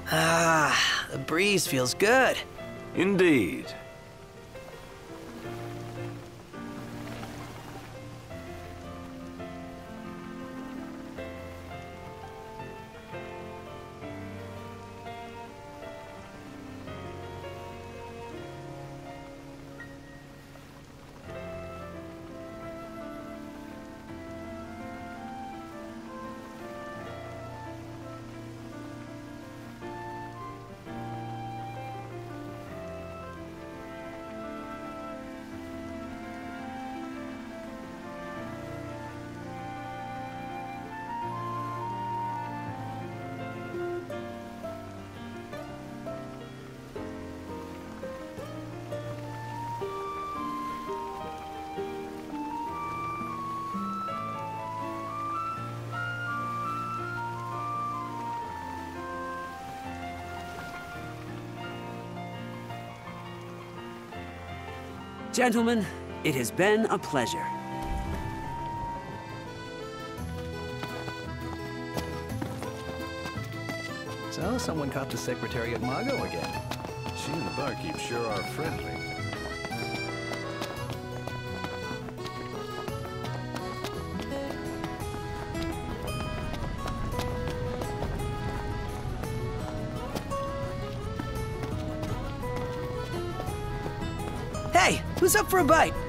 Ah, the breeze feels good. Indeed. Gentlemen, it has been a pleasure. So, someone caught the secretary at Margot again. She and the barkeep sure are friendly. Hey, who's up for a bite?